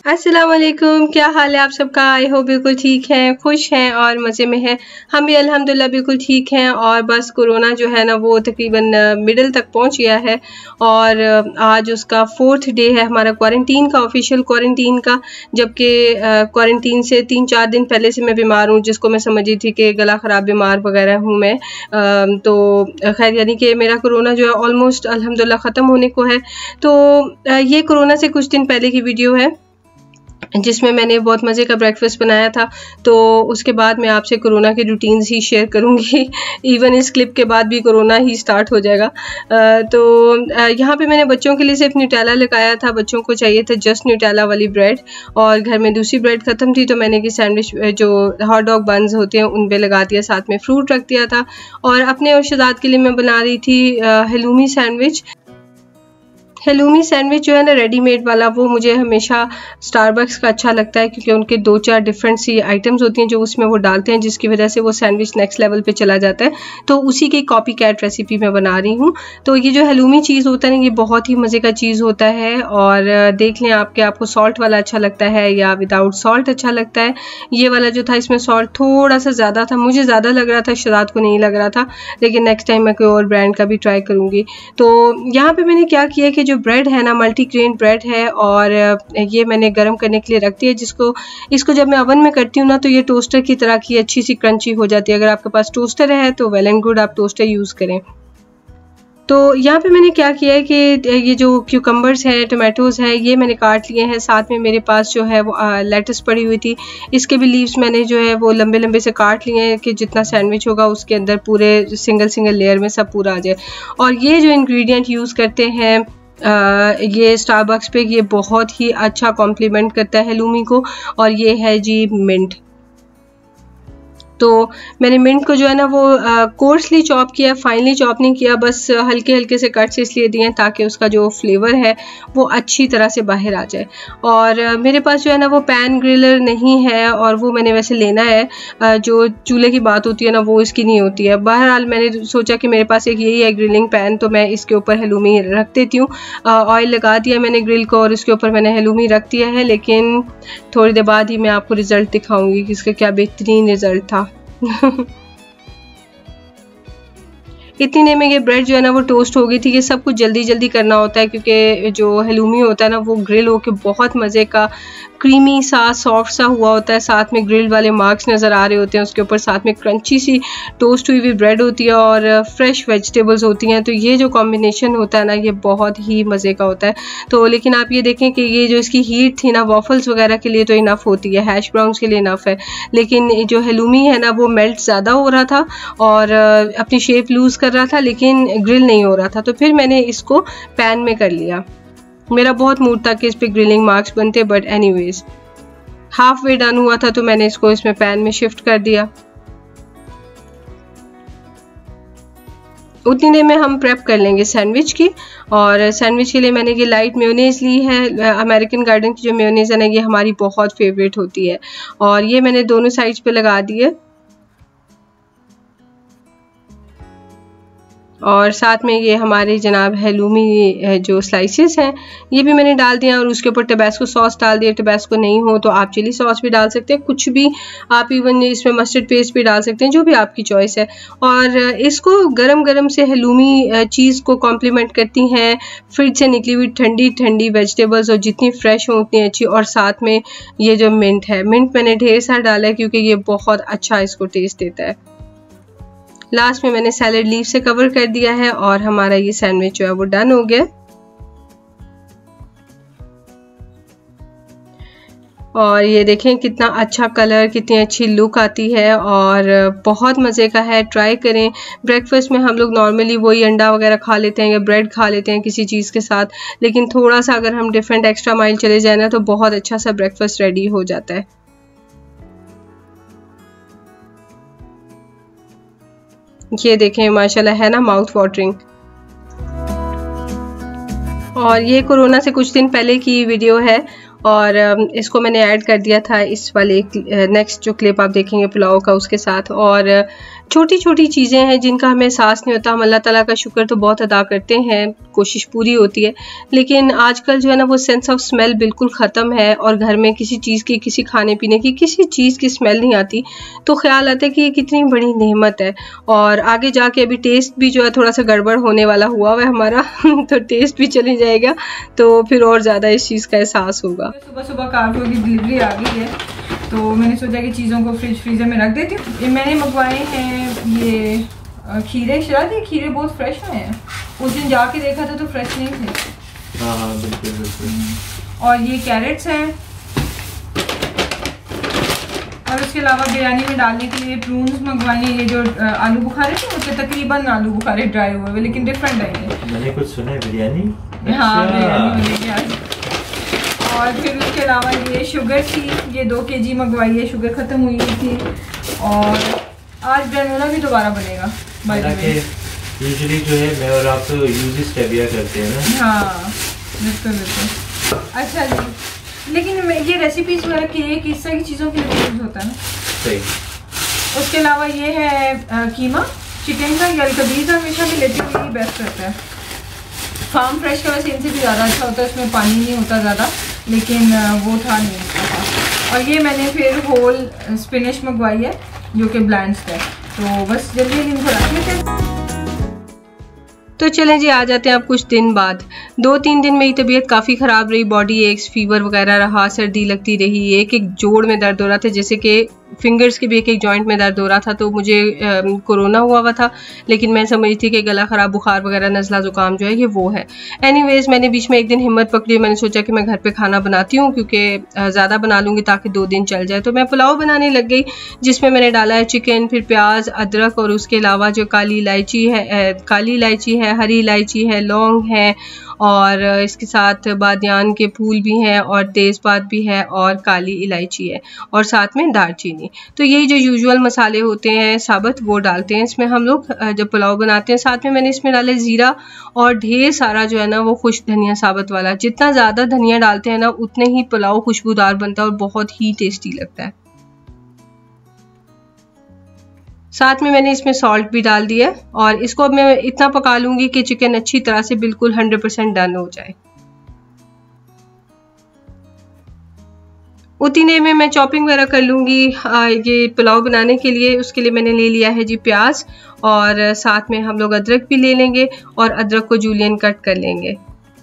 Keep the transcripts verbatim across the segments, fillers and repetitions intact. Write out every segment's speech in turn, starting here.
अस्सलाम वालेकुम, क्या हाल है आप सबका। आई हो बिल्कुल ठीक हैं, खुश हैं और मज़े में हैं। हम भी अल्हम्दुलिल्लाह बिल्कुल ठीक हैं। और बस कोरोना जो है ना वो तकरीबन मिडिल तक पहुंच गया है और आज उसका फोर्थ डे है हमारा क्वारंटीन का, ऑफिशियल क्वारंटीन का। जबकि क्वारंटीन से तीन चार दिन पहले से मैं बीमार हूँ, जिसको मैं समझी थी कि गला ख़राब बीमार वगैरह हूँ मैं। आ, तो खैर यानी कि मेरा कोरोना जो है ऑलमोस्ट अल्हम्दुलिल्लाह ख़त्म होने को है। तो ये कोरोना से कुछ दिन पहले की वीडियो है जिसमें मैंने बहुत मज़े का ब्रेकफास्ट बनाया था। तो उसके बाद मैं आपसे कोरोना के रूटीन्स ही शेयर करूँगी। इवन इस क्लिप के बाद भी कोरोना ही स्टार्ट हो जाएगा। आ, तो यहाँ पे मैंने बच्चों के लिए सिर्फ न्यूटेला लगाया था। बच्चों को चाहिए था जस्ट न्यूटेला वाली ब्रेड, और घर में दूसरी ब्रेड ख़त्म थी तो मैंने कि सैंडविच जो हॉट डॉग बन्स होते हैं उन पर लगा दिया, साथ में फ्रूट रख दिया था। और अपने और शहजाद के लिए मैं बना रही थी हलूमी सैंडविच। हलूमी सैंडविच जो है ना रेडीमेड वाला, वो मुझे हमेशा स्टारबक्स का अच्छा लगता है क्योंकि उनके दो चार डिफरेंट सी आइटम्स होती हैं जो उसमें वो डालते हैं, जिसकी वजह से वो सैंडविच नेक्स्ट लेवल पे चला जाता है। तो उसी की कॉपी कैट रेसिपी मैं बना रही हूँ। तो ये जो हलूमी चीज़ होता है ना, ये बहुत ही मज़े का चीज़ होता है। और देख लें आपके आपको सॉल्ट वाला अच्छा लगता है या विदाउट सॉल्ट अच्छा लगता है। ये वाला जो था इसमें सॉल्ट थोड़ा सा ज़्यादा था, मुझे ज़्यादा लग रहा था, शहजाद को नहीं लग रहा था। लेकिन नेक्स्ट टाइम मैं कोई और ब्रांड का भी ट्राई करूँगी। तो यहाँ पर मैंने क्या किया कि जो ब्रेड है ना मल्टीग्रेन ब्रेड है, और ये मैंने गर्म करने के लिए रख दिया। जिसको इसको जब मैं ओवन में करती हूँ ना तो ये टोस्टर की तरह की अच्छी सी क्रंची हो जाती है। अगर आपके पास टोस्टर है तो वेल एंड गुड, आप टोस्टर यूज़ करें। तो यहाँ पे मैंने क्या किया है कि ये जो क्यूकम्बर्स हैं, टमाटोज़ हैं, ये मैंने काट लिए हैं। साथ में मेरे पास जो है वो लेटस पड़ी हुई थी, इसके भी लीव्स मैंने जो है वो लंबे लंबे से काट लिए हैं कि जितना सैंडविच होगा उसके अंदर पूरे सिंगल सिंगल लेयर में सब पूरा आ जाए। और ये जो इंग्रेडिएंट यूज़ करते हैं Uh, ये स्टारबक्स पे, ये बहुत ही अच्छा कॉम्प्लीमेंट करता है हलूमी को। और ये है जी मिंट। तो मैंने मिंट को जो है ना वो कोर्सली चॉप किया, फाइनली चॉप नहीं किया, बस हल्के हल्के से कट्स इसलिए दिए ताकि उसका जो फ्लेवर है वो अच्छी तरह से बाहर आ जाए। और uh, मेरे पास जो है ना वो पैन ग्रिलर नहीं है, और वो मैंने वैसे लेना है। uh, जो चूल्हे की बात होती है ना वो इसकी नहीं होती है। बहरहाल मैंने सोचा कि मेरे पास एक यही है ग्रिलिंग पैन, तो मैं इसके ऊपर हलूमी रख देती हूँ। ऑयल लगा दिया मैंने ग्रिल को और इसके ऊपर मैंने हलूमी रख दिया है। लेकिन थोड़ी देर बाद ही मैं आपको रिज़ल्ट दिखाऊंगी कि इसका क्या बेहतरीन रिज़ल्ट था। इतनी देर में ये ब्रेड जो है ना वो टोस्ट हो गई थी। ये सब कुछ जल्दी जल्दी करना होता है क्योंकि जो हलूमी होता है ना वो ग्रिल होके बहुत मज़े का क्रीमी सा सॉफ्ट सा हुआ होता है। साथ में ग्रिल वाले मार्क्स नज़र आ रहे होते हैं उसके ऊपर, साथ में क्रंची सी टोस्ट हुई हुई ब्रेड होती है और फ्रेश वेजिटेबल्स होती हैं। तो ये जो कॉम्बिनेशन होता है ना ये बहुत ही मज़े का होता है। तो लेकिन आप ये देखें कि ये जो इसकी हीट थी ना वॉफल्स वगैरह के लिए तो इनफ होती है, हैश ब्राउन्स के लिए इनफ है। लेकिन जो हलूमी है ना वो मेल्ट ज़्यादा हो रहा था और अपनी शेप लूज़ कर रहा था, लेकिन ग्रिल नहीं हो रहा था। तो फिर मैंने इसको पैन में कर लिया। मेरा बहुत मूड था कि इस पे ग्रिलिंग मार्क्स बनते, but anyways half way done हुआ था तो मैंने इसको इसमें पैन में शिफ्ट कर दिया। उतनी देर में हम प्रेप कर लेंगे सैंडविच की। और सैंडविच के लिए मैंने ये लाइट मेयोनेज़ ली है। अमेरिकन गार्डन की जो मेयोनेज़ है ना ये हमारी बहुत फेवरेट होती है, और ये मैंने दोनों साइड्स पे लगा दी है। और साथ में ये हमारे जनाब हलूमी जो स्लाइसेस हैं ये भी मैंने डाल दिया, और उसके ऊपर टबैस्को सॉस डाल दिया। टबैस्को नहीं हो तो आप चिली सॉस भी डाल सकते हैं, कुछ भी आप, इवन इसमें मस्टर्ड पेस्ट भी डाल सकते हैं, जो भी आपकी चॉइस है। और इसको गरम गरम से हलूमी चीज़ को कॉम्प्लीमेंट करती हैं फ्रिज से निकली हुई ठंडी ठंडी वेजिटेबल्स, और जितनी फ्रेश हो उतनी अच्छी। और साथ में ये जो मिंट है, मिंट मैंने ढेर सारा डाला है क्योंकि ये बहुत अच्छा इसको टेस्ट देता है। लास्ट में मैंने सैलेड लीफ से कवर कर दिया है और हमारा ये सैंडविच जो है वो डन हो गया। और ये देखें कितना अच्छा कलर, कितनी अच्छी लुक आती है और बहुत मज़े का है। ट्राई करें। ब्रेकफास्ट में हम लोग नॉर्मली वही अंडा वगैरह खा लेते हैं या ब्रेड खा लेते हैं किसी चीज़ के साथ, लेकिन थोड़ा सा अगर हम डिफरेंट एक्स्ट्रा माइल चले जाए ना तो बहुत अच्छा सा ब्रेकफास्ट रेडी हो जाता है। ये देखें माशाल्लाह है ना माउथ वाटरिंग। और ये कोरोना से कुछ दिन पहले की वीडियो है और इसको मैंने ऐड कर दिया था इस वाले नेक्स्ट जो क्लिप आप देखेंगे पुलाव का उसके साथ। और छोटी छोटी चीज़ें हैं जिनका हमें एहसास नहीं होता। हम अल्लाह ताला का शुक्र तो बहुत अदा करते हैं, कोशिश पूरी होती है, लेकिन आजकल जो है ना वो सेंस ऑफ स्मेल बिल्कुल ख़त्म है और घर में किसी चीज़ की, किसी खाने पीने की, किसी चीज़ की स्मेल नहीं आती। तो ख्याल आता है कि ये कितनी बड़ी नेमत है। और आगे जाके अभी टेस्ट भी जो है थोड़ा सा गड़बड़ होने वाला हुआ हुआ है हमारा तो टेस्ट भी चली जाएगा, तो फिर और ज़्यादा इस चीज़ का एहसास होगा। सुबह सुबह कार्गो की डिलीवरी आ गई है, तो मैंने सोचा कि चीज़ों को फ्रिज फ्रीजर में रख देती हूँ। ये मैंने मंगवाए हैं ये खीरे। शराब ये खीरे बहुत फ्रेश आए हैं, उस दिन जाके देखा था तो फ्रेश नहीं थे। हाँ हाँ बिल्कुल बिल्कुल। और ये कैरेट्स हैं, और उसके अलावा बिरयानी में डालने के लिए प्रून्स मंगवाए हैं। ये जो आलू बुखारे थे उसके तकरीबन आलू बुखारे ड्राई हुए हुए, लेकिन डिफरेंट है ये। मैंने कुछ सुना है बिरयानी। हाँ बिरयानी बनेगी आज। और फिर उसके अलावा ये शुगर थी, ये दो के जी मंगवाई है, शुगर ख़त्म हुई थी। और आज ग्रेनोला भी दोबारा बनेगा। यूजुअली जो है मैं और आप तो यूज स्टेविया करते हैं ना। हाँ बिल्कुल बिल्कुल। अच्छा जी, लेकिन ये रेसिपीज वगैरह केक इस तरह की चीज़ों के लिए यूज़ होता है ना। सही। उसके अलावा ये है आ, कीमा चिकन का, या कबीर का हमेशा भी लेती हुई बेस्ट रहता है। फार्म फ्रेश का वैसे इनसे भी ज़्यादा अच्छा होता है, इसमें पानी नहीं होता ज़्यादा, लेकिन वो था नहीं था। और ये मैंने फिर होल स्पिनिश मंगवाई है जो कि ब्लैंड्स है। तो बस जल्दी इनको रख लेते हैं। तो चलें जी, आ जाते हैं अब कुछ दिन बाद। दो तीन दिन मेरी तबीयत काफ़ी ख़राब रही, बॉडी एक्स, फीवर वगैरह रहा, सर्दी लगती रही, एक एक जोड़ में दर्द हो रहा था, जैसे कि फिंगर्स के भी एक एक जॉइंट में दर्द हो रहा था। तो मुझे कोरोना हुआ हुआ था, लेकिन मैं समझी थी कि गला ख़राब, बुखार वगैरह, नज़ला ज़ुकाम जो है ये वो है। एनीवेज़ मैंने बीच में एक दिन हिम्मत पकड़ी, मैंने सोचा कि मैं घर पे खाना बनाती हूँ, क्योंकि ज़्यादा बना लूँगी ताकि दो दिन चल जाए। तो मैं पुलाव बनाने लग गई, जिसमें मैंने डाला है चिकन, फिर प्याज, अदरक, और उसके अलावा जो काली इलायची है, काली इलायची है, हरी इलायची है, लौंग है, और इसके साथ बादियान के फूल भी हैं, और तेज़पात भी है, और काली इलायची है, और साथ में दालचीनी। तो यही जो यूजुअल मसाले होते हैं साबुत, वो डालते हैं इसमें हम लोग जब पुलाव बनाते हैं। साथ में मैंने इसमें डाला ज़ीरा, और ढेर सारा जो है ना वो खुश्क धनिया साबुत वाला। जितना ज़्यादा धनिया डालते हैं ना उतने ही पुलाव खुशबूदार बनता है और बहुत ही टेस्टी लगता है। साथ में मैंने इसमें सॉल्ट भी डाल दिया, और इसको अब मैं इतना पका लूँगी कि चिकन अच्छी तरह से बिल्कुल हंड्रेड परसेंट डन हो जाए। उतने में मैं चॉपिंग वगैरह कर लूँगी ये पुलाव बनाने के लिए। उसके लिए मैंने ले लिया है जी प्याज, और साथ में हम लोग अदरक भी ले लेंगे, और अदरक को जूलियन कट कर लेंगे।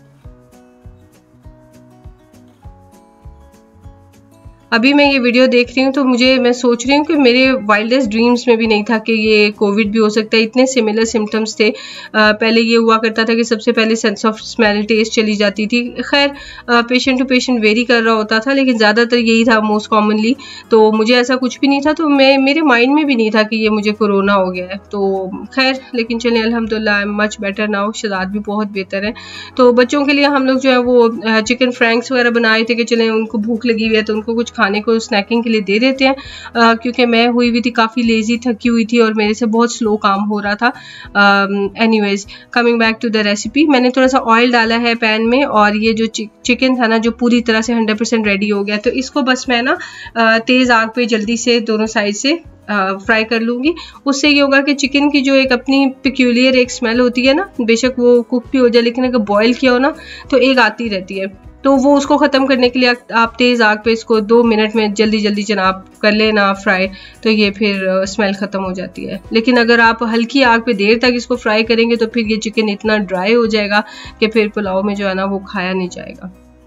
अभी मैं ये वीडियो देख रही हूँ तो मुझे मैं सोच रही हूँ कि मेरे वाइल्डेस्ट ड्रीम्स में भी नहीं था कि ये कोविड भी हो सकता है। इतने सिमिलर सिम्टम्स थे। आ, पहले ये हुआ करता था कि सबसे पहले सेंस ऑफ स्मेल, टेस्ट चली जाती थी। खैर पेशेंट टू पेशेंट वेरी कर रहा होता था, लेकिन ज़्यादातर यही था मोस्ट कॉमनली। तो मुझे ऐसा कुछ भी नहीं था, तो मैं मेरे माइंड में भी नहीं था कि ये मुझे कोरोना हो गया है। तो खैर, लेकिन चलें अल्हम्दुलिल्लाह I am much better now. Shahzad भी बहुत बेहतर है। तो बच्चों के लिए हम लोग जो है वो चिकन फ्रैंक्स वगैरह बनाए थे कि चलें उनको भूख लगी हुई है तो उनको कुछ खाने को स्नैकिंग के लिए दे देते हैं, आ, क्योंकि मैं हुई हुई थी काफ़ी लेजी, थकी हुई थी, और मेरे से बहुत स्लो काम हो रहा था। Anyways coming back to the recipe, मैंने थोड़ा सा ऑयल डाला है पैन में, और ये जो चिकन था ना जो पूरी तरह से हंड्रेड परसेंट रेडी हो गया, तो इसको बस मैं ना तेज़ आग पे जल्दी से दोनों साइड से फ्राई कर लूँगी। उससे ये होगा कि चिकन की जो एक अपनी पिक्यूलियर एक स्मेल होती है ना, बेशक वो कुक भी हो जाए, लेकिन अगर बॉयल किया हो ना तो एक आती रहती है। तो वो उसको ख़त्म करने के लिए आप तेज़ आग पे इसको दो मिनट में जल्दी जल्दी जनाब कर लेना फ्राई, तो ये फिर स्मेल ख़त्म हो जाती है। लेकिन अगर आप हल्की आग पे देर तक इसको फ्राई करेंगे तो फिर ये चिकन इतना ड्राई हो जाएगा कि फिर पुलाव में जो है ना वो खाया नहीं जाएगा।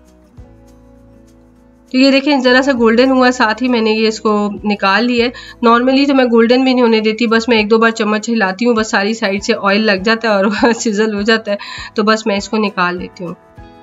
तो ये देखें ज़रा सा गोल्डन हुआ, साथ ही मैंने ये इसको निकाल लिया है। नॉर्मली तो मैं गोल्डन भी नहीं होने देती, बस मैं एक दो बार चम्मच हिलाती हूँ, बस सारी साइड से ऑयल लग जाता है और सिजल हो जाता है, तो बस मैं इसको निकाल लेती हूँ।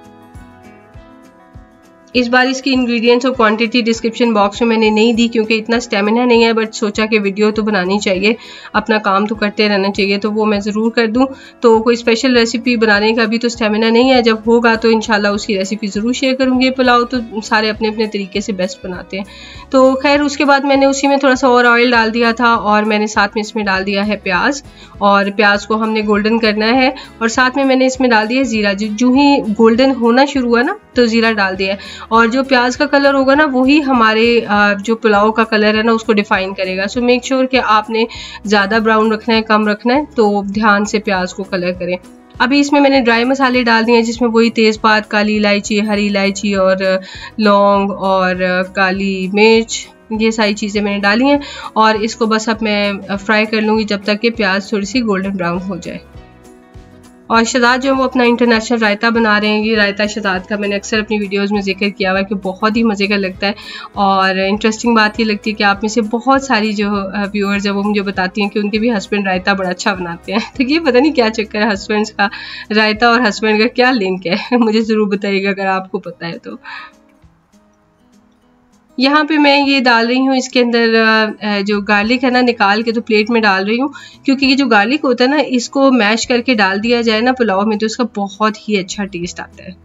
इस बार इसकी इंग्रेडिएंट्स और क्वांटिटी डिस्क्रिप्शन बॉक्स में मैंने नहीं दी, क्योंकि इतना स्टेमिना नहीं है, बट सोचा कि वीडियो तो बनानी चाहिए, अपना काम तो करते रहना चाहिए, तो वो मैं ज़रूर कर दूं। तो कोई स्पेशल रेसिपी बनाने का भी तो स्टेमिना नहीं है, जब होगा तो इंशाल्लाह उसकी रेसिपी ज़रूर शेयर करूँगी। पुलाव तो सारे अपने अपने तरीके से बेस्ट बनाते हैं। तो खैर उसके बाद मैंने उसी में थोड़ा सा और ऑयल डाल दिया था, और मैंने साथ में इसमें डाल दिया है प्याज, और प्याज को हमने गोल्डन करना है, और साथ में मैंने इसमें डाल दिया ज़ीरा। जो ही गोल्डन होना शुरू हुआ ना तो ज़ीरा डाल दिया है। और जो प्याज का कलर होगा ना वही हमारे जो पुलाव का कलर है ना उसको डिफाइन करेगा। सो मेक श्योर कि आपने ज़्यादा ब्राउन रखना है, कम रखना है, तो ध्यान से प्याज को कलर करें। अभी इसमें मैंने ड्राई मसाले डाल दिए हैं, जिसमें वही तेज़पात, काली इलायची, हरी इलायची और लौंग और काली मिर्च, ये सारी चीज़ें मैंने डाली हैं। और इसको बस अब मैं फ्राई कर लूँगी जब तक कि प्याज थोड़ी सी गोल्डन ब्राउन हो जाए। और शहजाद जो है वो अपना इंटरनेशनल रायता बना रहे हैं। ये रायता शहजाद का मैंने अक्सर अपनी वीडियोस में जिक्र किया हुआ है कि बहुत ही मज़े का लगता है। और इंटरेस्टिंग बात ये लगती है कि आप में से बहुत सारी जो व्यूअर्स है वो मुझे बताती हैं कि उनके भी हस्बैंड रायता बड़ा अच्छा बनाते हैं। तो ये पता नहीं क्या चक्कर है हस्बैंड्स का, रायता और हस्बैंड का क्या लिंक है, मुझे ज़रूर बताइएगा अगर आपको पता है तो। यहाँ पे मैं ये डाल रही हूँ इसके अंदर जो गार्लिक है ना, निकाल के तो प्लेट में डाल रही हूँ, क्योंकि ये जो गार्लिक होता है ना इसको मैश करके डाल दिया जाए ना पुलाव में तो उसका बहुत ही अच्छा टेस्ट आता है।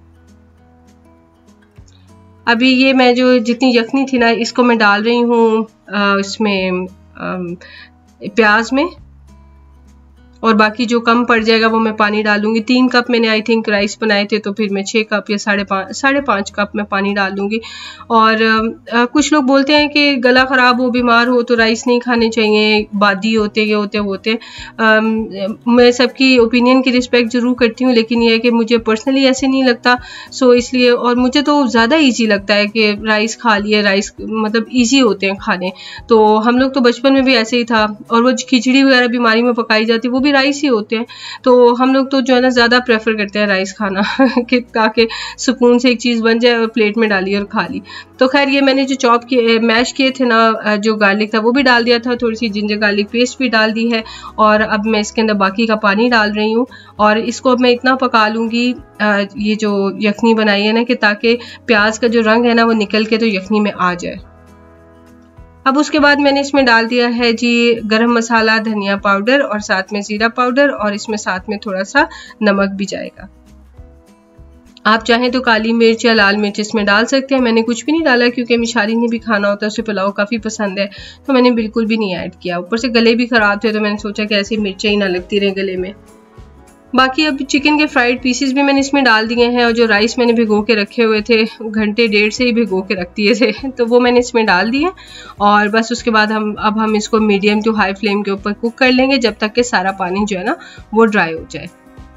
अभी ये मैं जो जितनी यखनी थी ना इसको मैं डाल रही हूँ इसमें प्याज में, और बाकी जो कम पड़ जाएगा वो मैं पानी डालूंगी। तीन कप मैंने आई थिंक राइस बनाए थे, तो फिर मैं छः कप या साढ़े पाँच साढ़े पाँच कप मैं पानी डाल दूंगी। और आ, कुछ लोग बोलते हैं कि गला ख़राब हो, बीमार हो तो राइस नहीं खाने चाहिए, बादी होते ये होते होते आ, मैं सबकी ओपिनियन की रिस्पेक्ट ज़रूर करती हूँ, लेकिन ये है कि मुझे पर्सनली ऐसे नहीं लगता। सो इसलिए, और मुझे तो ज़्यादा ईजी लगता है कि राइस खा लिए, राइस मतलब ईजी होते हैं खाने। तो हम लोग तो बचपन में भी ऐसे ही था, और वो खिचड़ी वगैरह बीमारी में पकाई जाती वो भी राइस ही होते हैं। तो हम लोग तो जो है ना ज़्यादा प्रेफर करते हैं राइस खाना कि ताकि सुकून से एक चीज़ बन जाए और प्लेट में डाली और खा ली। तो खैर ये मैंने जो चॉप किए मैश किए थे ना, जो गार्लिक था वो भी डाल दिया था, थोड़ी सी जिंजर गार्लिक पेस्ट भी डाल दी है। और अब मैं इसके अंदर बाकी का पानी डाल रही हूँ, और इसको अब मैं इतना पका लूँगी ये जो यखनी बनाई है ना कि ताकि प्याज का जो रंग है ना वो निकल के तो यखनी में आ जाए। अब उसके बाद मैंने इसमें डाल दिया है जी गरम मसाला, धनिया पाउडर और साथ में ज़ीरा पाउडर, और इसमें साथ में थोड़ा सा नमक भी जाएगा। आप चाहें तो काली मिर्च या लाल मिर्च इसमें डाल सकते हैं। मैंने कुछ भी नहीं डाला क्योंकि मिशाली ने भी खाना होता है, उसे पुलाव काफ़ी पसंद है, तो मैंने बिल्कुल भी नहीं ऐड किया। ऊपर से गले भी ख़राब थे तो मैंने सोचा कि ऐसी मिर्चें ही ना लगती रहे गले में। बाकी अब चिकन के फ्राइड पीसेस भी मैंने इसमें डाल दिए हैं, और जो राइस मैंने भिगो के रखे हुए थे, घंटे डेढ़ से ही भिगो के रख दिए थे, तो वो मैंने इसमें डाल दिए। और बस उसके बाद हम अब हम इसको मीडियम टू हाई फ्लेम के ऊपर कुक कर लेंगे जब तक कि सारा पानी जो है ना वो ड्राई हो जाए।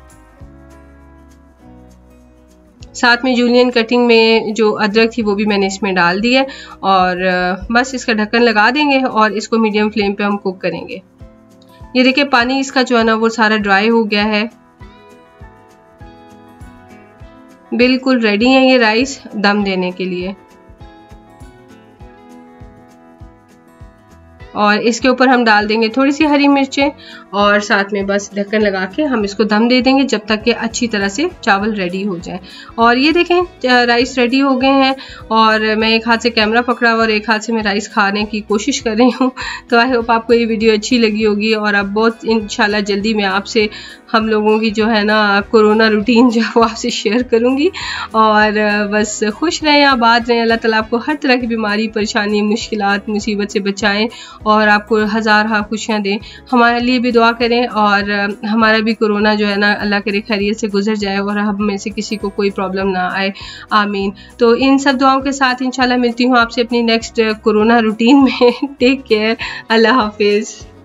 साथ में जूलियन कटिंग में जो अदरक थी वो भी मैंने इसमें डाल दी है, और बस इसका ढक्कन लगा देंगे और इसको मीडियम फ्लेम पे हम कुक करेंगे। ये देखिए पानी इसका जो है ना वो सारा ड्राई हो गया है, बिल्कुल रेडी है ये राइस दम देने के लिए। और इसके ऊपर हम डाल देंगे थोड़ी सी हरी मिर्चें, और साथ में बस ढक्कन लगा के हम इसको दम दे देंगे जब तक कि अच्छी तरह से चावल रेडी हो जाए। और ये देखें राइस रेडी हो गए हैं, और मैं एक हाथ से कैमरा पकड़ा हुआ और एक हाथ से मैं राइस खाने की कोशिश कर रही हूँ। तो आई होप आपको ये वीडियो अच्छी लगी होगी, और अब बहुत इंशाल्लाह जल्दी मैं आपसे हम लोगों की जो है ना कोरोना रूटीन जो है वो आपसे शेयर करूँगी। और बस खुश रहें, आबाद रहें, अल्लाह ताला आपको हर तरह की बीमारी, परेशानी, मुश्किलात, मुसीबत से बचाएं और आपको हज़ार हा खुशियाँ दें। हमारे लिए भी दुआ करें, और हमारा भी कोरोना जो है ना अल्लाह करे खैरियत से गुजर जाए और हम में से किसी को कोई प्रॉब्लम ना आए, आमीन। तो इन सब दुआओं के साथ इंशाल्लाह मिलती हूँ आपसे अपनी नेक्स्ट कोरोना रूटीन में। टेक केयर, अल्लाह हाफिज़।